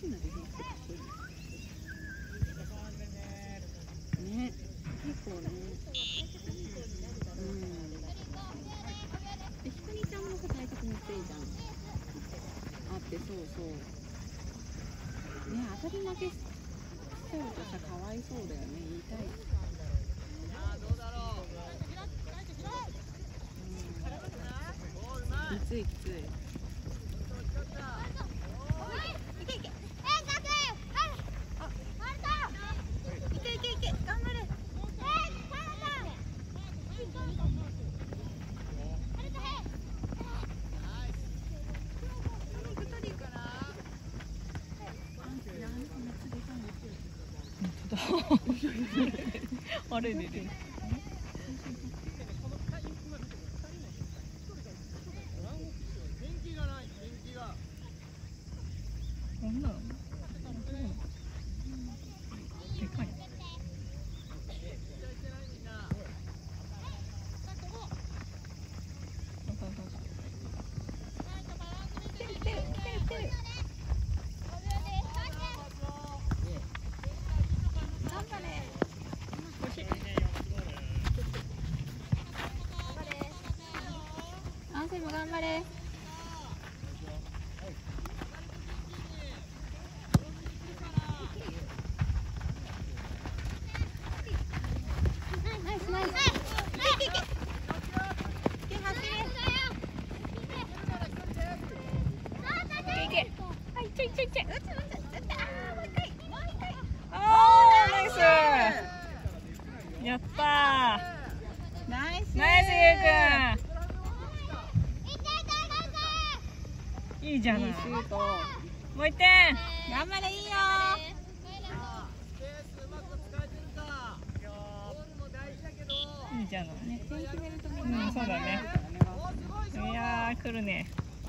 しいな、ディフェンスかっこいいね、結構ね。ひかりちゃんもさ、体格めっちゃいいじゃん。あって、そうそうね、当たり負けしちゃうとさ、かわいそうだよね、言いたい。きついきつい。 あれれれ。こんなの。でかい。 頑張れ。ナイスナイス。 やったー。 ナイス。 ナイスゆうくん。いいじゃない。 いいシュート。 もう一点。 頑張れ、いいよ。 いいじゃない。 ね、点決めるとみんうな。 ん、そうだね。いやー、来るね。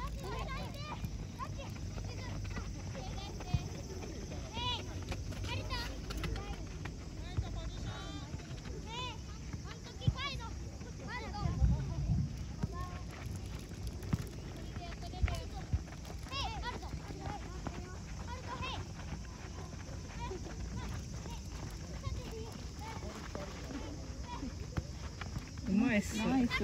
うまいっす。 ナイス。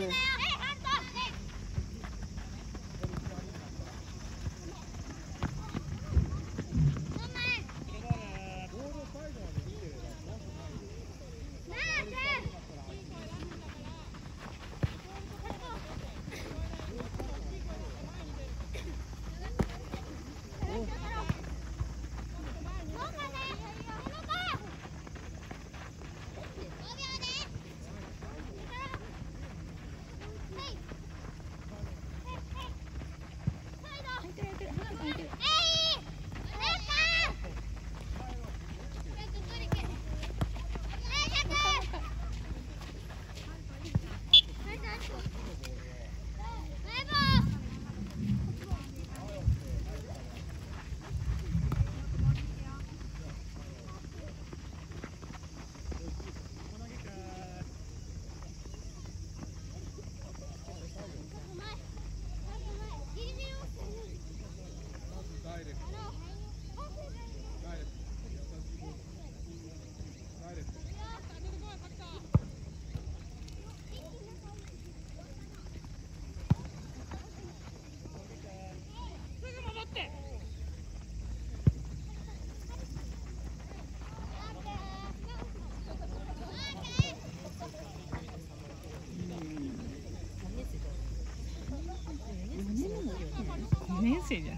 5年生じゃん。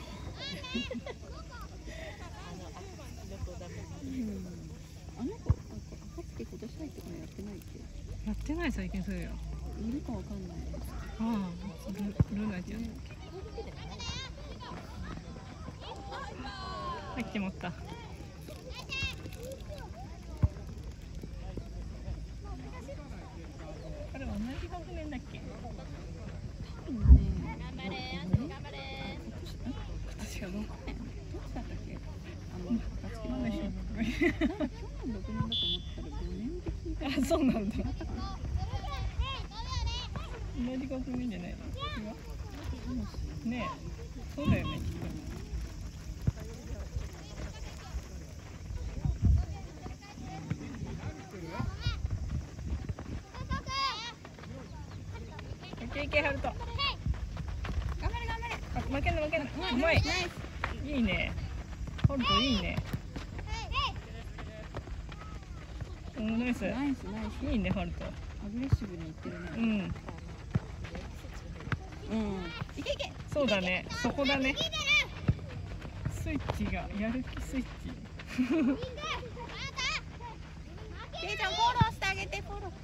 あの子、暁今年入ってからやってないっけ？ やってない、最近そうよ。 いるかわかんない。 ああ、ルナちゃん。入ってもった。あれ同じ学年だっけ？ 頑張れ、頑張れ。私は6年。どっちだったっけ？暁のね。なんか去年6年だと思ったら5年で聞いた。 あ、そうなんだ。同じ学年じゃないの？違う？ねえ、そうだよね、きっと。 負けんな負けんな。うまい。いいね。ホルトいいね。ナイス。 ナイスナイス。 いいねホルト。 アグレッシブにいってるね。 うん。 いけいけ。 そうだね。そこだね。スイッチがやる気スイッチ。 ケイちゃんフォローしてあげてフォロー。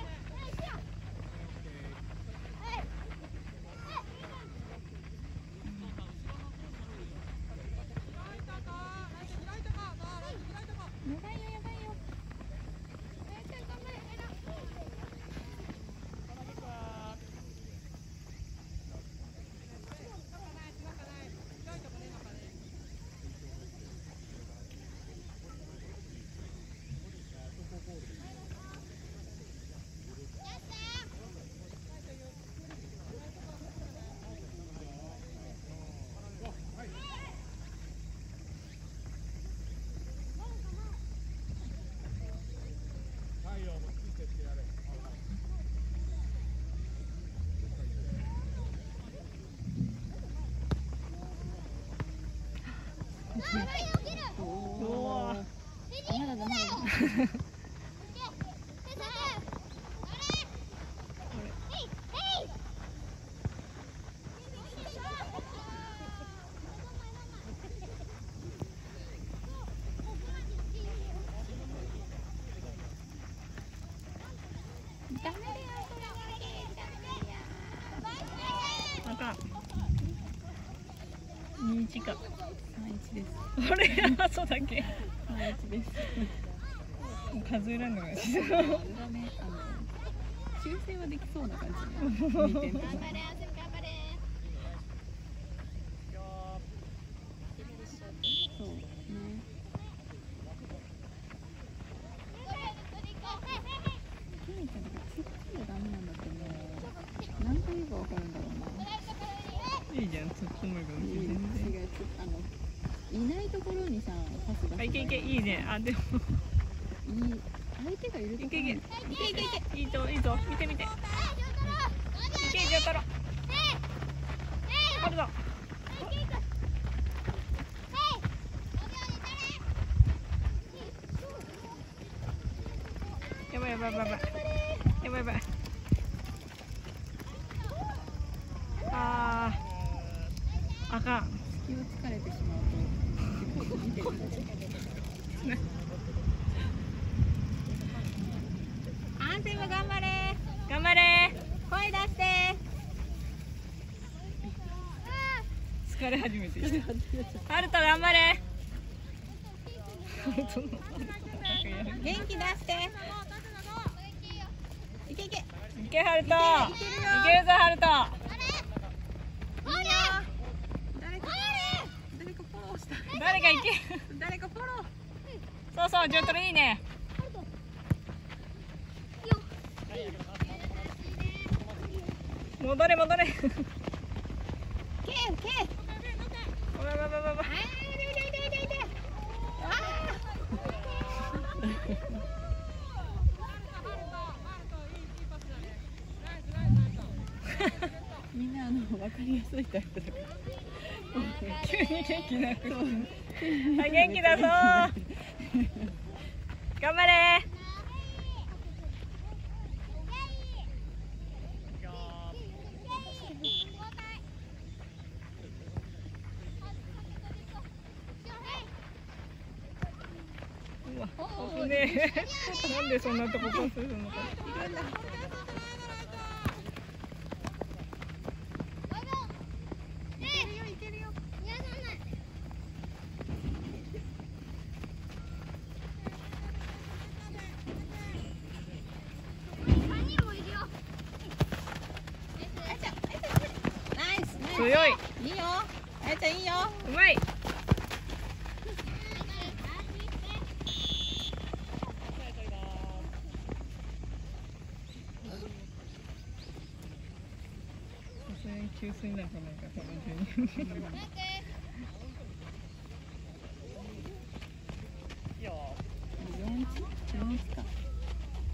2-1か。 3-1です。 あれそうだっけ。 3-1です。 数えらんのが。 修正はできそうな感じ。2点とか。そうね。ケイちゃんだから突っ込んでダメなんだってもう何回言えばわかるんだろうな。 いいじゃん、突っ込むが全然。 違う、いないところにさ、パス出す。 いけいけ、いいね。あ、でも。 相手がいるところに。いけいけ。いけ。 いいぞ、いいぞ、見て見て。いけ、じゃから。あるぞ。やばいやばいやばいやばい。やばいやばい。あかん。 隙を突かれてしまうと見てるんだね。アンセム頑張れ。 頑張れ。 声出して。 疲れ始めてきた。ハルト頑張れ。 元気出して。いけいけ。 いけハルト。いけるぞハルト。誰か行け。 誰かフォロー。 そうそう、ジョートルいいね。戻れ戻れ。 ケー。 ばばばばば。 みんな分かりやすいタイプだから。 急に元気なく。はい、元気だぞ。頑張れ。うわ、危ねえ。なんでそんなとこパスするのか。強い。 いいよ。あやちゃんいいよ。 うまい。さすがに給水なんかなんか多分12分。 4-1か。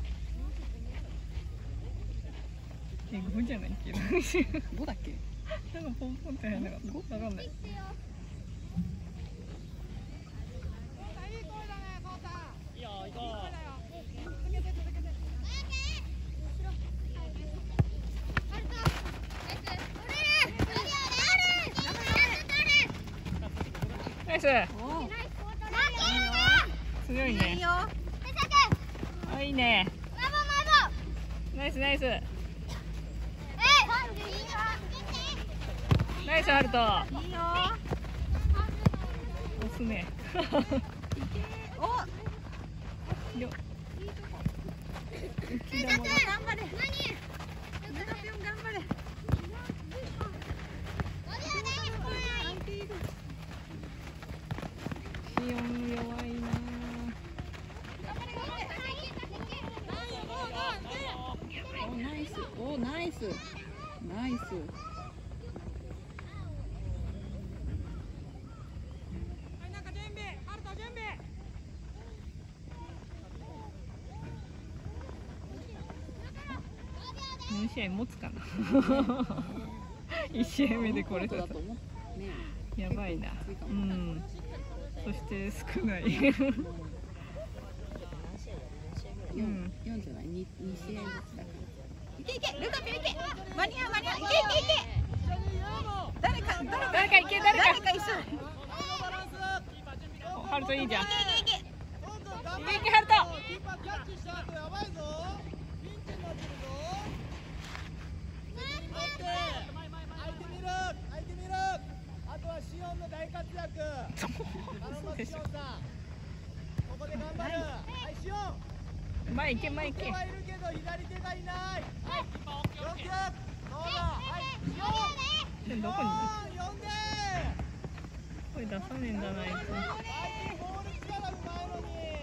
5じゃないっけ。 5だっけ。 なんかポンポンって入んなかった。わかんない。いいよ、行こう。ナイス。強いね。あ、いいね。ナイスナイス。ナイスハルト。 いいよ。 押すね。 お。 よ。 頑張れ。頑張れ。 シオン弱いな。 お、ナイス。お、ナイス。ナイス。 4試合持つかな。1試合目でこれだと。やばいな。うん。そして少ない。うん。 4じゃない。2試合ずつだから。いけいけ、ルカピョいけ。間に合う間に合う。いけいけいけ。誰かいけ、誰か一緒。 ハルトいいじゃん。いいけいけいけ。 けいけハルト。 あとはシオンの大活躍。頼むシオンさん。ここで頑張る。はい、シオン。 前行け前行け。 手はいるけど左手がいない。はい。どうだ。はい。シオン。 どこに呼んで。 声出さねえんだないと。 ボール力うまいのに。